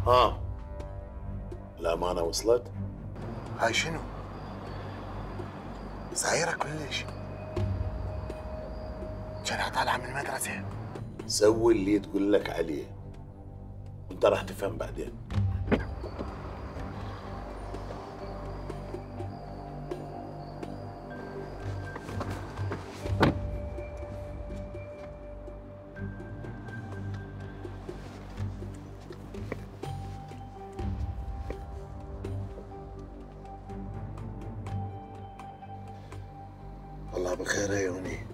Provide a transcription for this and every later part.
ها، الأمانة وصلت؟ هاي شنو؟ صغيرة كلش. كانها طالعة من المدرسة. سوي اللي تقول لك عليه، وانت راح تفهم بعدين. الله بالخير يا يوني.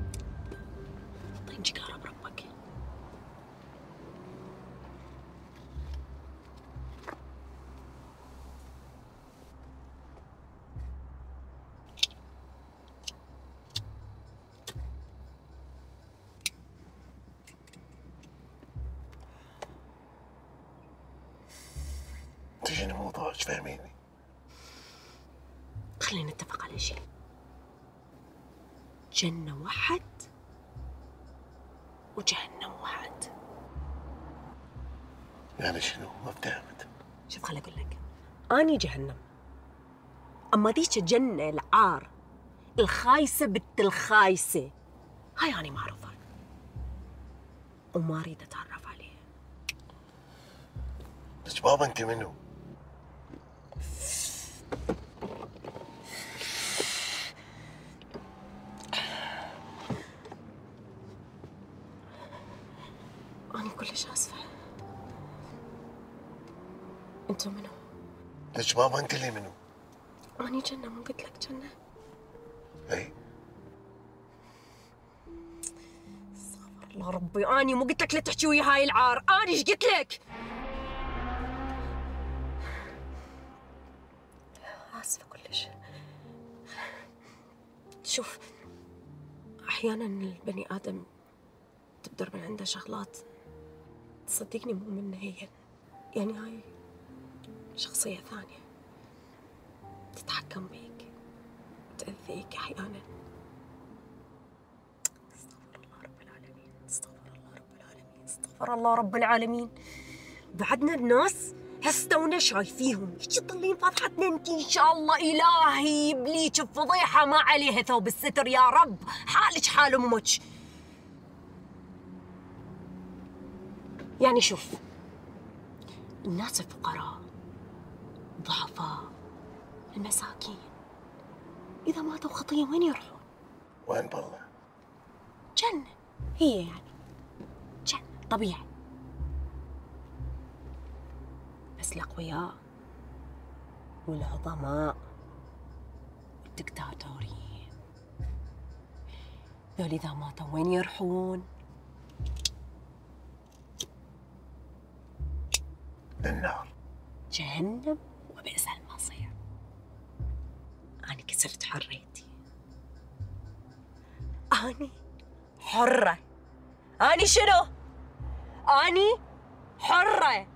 طيب جيك هرب ربك. انت شنو موضوعك فاهميني؟ خلينا نتفق على شيء. جنة واحد وجهنم واحد. يعني شنو؟ ما فهمت. شوف خليني اقول لك، اني جهنم، اما ذيك الجنة العار الخايسة بنت الخايسة هاي أنا ما أعرفها وما أريد أتعرف عليها. بس بابا أنت منو؟ أنا كلش آسفة. أنتوا منو؟ ليش بابا أنت اللي منو؟ أنا جنة، مو قلت لك جنة؟ إي استغفر الله ربي، أنا مو قلت لك لا تحكي ويا هاي العار، أنا إيش قلت لك؟ آسفة كلش. شوف، أحياناً البني آدم تبدر من عنده شغلات تصدقني مو منه هي، يعني هاي شخصية ثانية تتحكم بيك وتأذيك أحياناً. استغفر الله رب العالمين، استغفر الله رب العالمين، استغفر الله رب العالمين. بعدنا الناس هستونا شايفيهم هيك تطلين فضحتنا انت ان شاء الله. الهي يبليك بفضيحه ما عليها ثوب الستر يا رب، حالك حال امك. يعني شوف، الناس الفقراء الضعفاء المساكين اذا ماتوا خطيه وين يروحون؟ وين بالله؟ جنة، هي يعني جنة طبيعي. بس الأقوياء والعظماء والدكتاتوريين ذول إذا ماتوا وين يروحون؟ للنار. جهنم وبئس المصير. أنا كسرت حريتي، أنا حرة. أنا شنو؟ أنا حرة.